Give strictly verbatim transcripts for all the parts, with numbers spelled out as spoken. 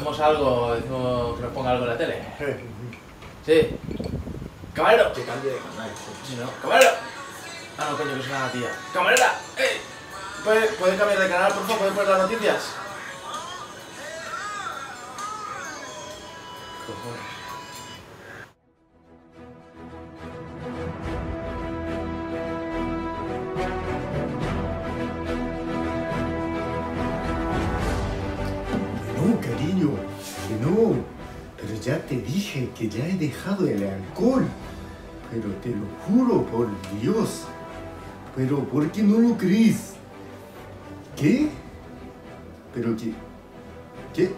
decimos algo, decimos que nos ponga algo en la tele. Sí. ¡Camarero! Que cambie de canal. Sí, ¿no? ¡Camarero! Ah, no, coño, que es una tía. ¡Camarera! ¡Eh! ¿Puede, ¿Puede cambiar de canal, por favor? ¿Puede poner las noticias? Cojones. No, cariño, que no. Pero ya te dije que ya he dejado el alcohol. Pero te lo juro por Dios. Pero ¿por qué no lo crees? ¿Qué? ¿Pero qué? ¿Qué?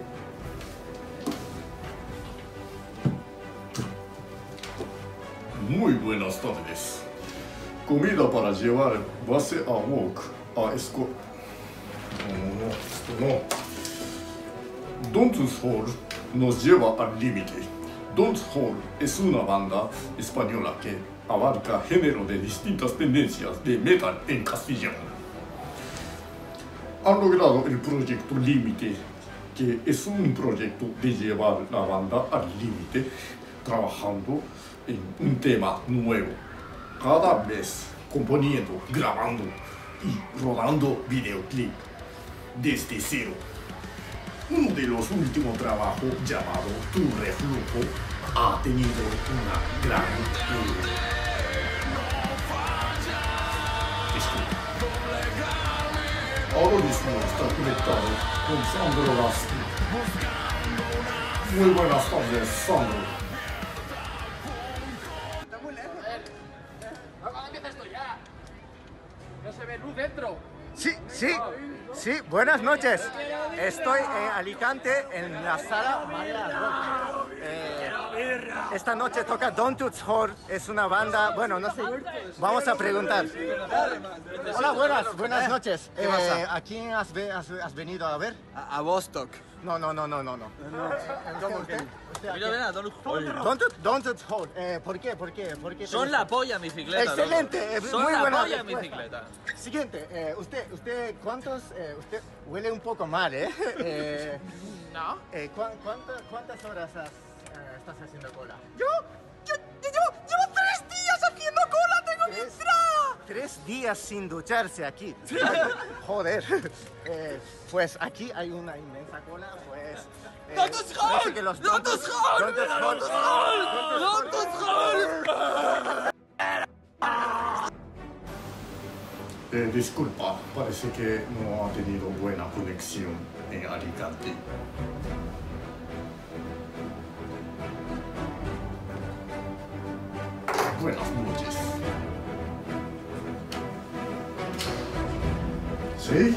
Muy buenas tardes. Comida para llevar base a Walk, a Esco... No, no, no, esto no. Don'ts Hall nos lleva al límite. Don'ts Hall es una banda española que abarca género de distintas tendencias de metal en castellano. Han logrado el proyecto Límite, que es un proyecto de llevar la banda al límite, trabajando en un tema nuevo, cada mes componiendo, grabando y rodando videoclip desde cero. Uno de los últimos trabajos, llamado Tu Reflujo, ha tenido una gran eh, ahora mismo está conectado con Sandro Lasti. Muy buenas tardes, Sandro. Está muy lejos. ¿Cuándo empieza esto ya? No se ve luz dentro. Sí, sí, sí, buenas noches. Estoy en Alicante, en la sala María Rock. Eh, esta noche toca Don't Touch Hall, es una banda, bueno, no sé, vamos a preguntar. Hola, buenas, buenas noches. ¿Qué pasa? Eh, ¿A quién has, ve- has- has venido a ver? A, a Vostok. No, no, no, no, no, no. ¿Cómo ¿Usted, que? usted a Mira, quién? mira, Don't Hall. Don't Touch- Don't Touch Hall. Eh, ¿Por qué? ¿Por qué? ¿Por qué te Son gusta? la polla en bicicleta. Excelente, loco. eh, Son muy la buena polla en respuesta. bicicleta. Siguiente, eh, usted, usted, ¿cuántos? eh, usted huele un poco mal, ¿eh? eh ¿No? eh, ¿cuán- cuánta- ¿Cuántas horas has, eh, estás haciendo cola? Yo, yo, yo llevo, llevo tres días haciendo cola, tengo mi ¿Tres? entrada. Tres días sin ducharse aquí. Joder. Eh, pues aquí hay una inmensa cola, pues... eh, ¡Don't touch parece Hall! que los ¡Don't touch Hall! Don't touch Hall. ¡Don't touch Hall! Eh, disculpa, parece que no ha tenido buena conexión en Alicante. Buenas noches. ¿Sí?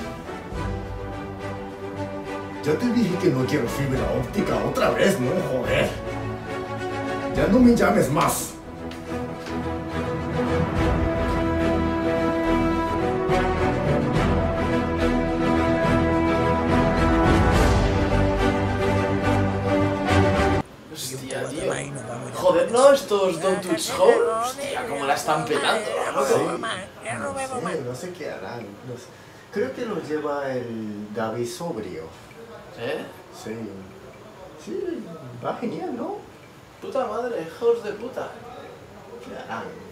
Ya te dije que no quiero fibra óptica otra vez, ¿no? Joder. Ya no me llames más. Hostia, tío. Joder, ¿no? Estos Don't Touch Hall. Hostia, cómo la están petando, loco. Sí, no sé qué harán. no sé. Creo que lo lleva el David Sobrio. ¿Eh? Sí. Sí, va genial, ¿no? Puta madre, hijos de puta. ¿Qué harán?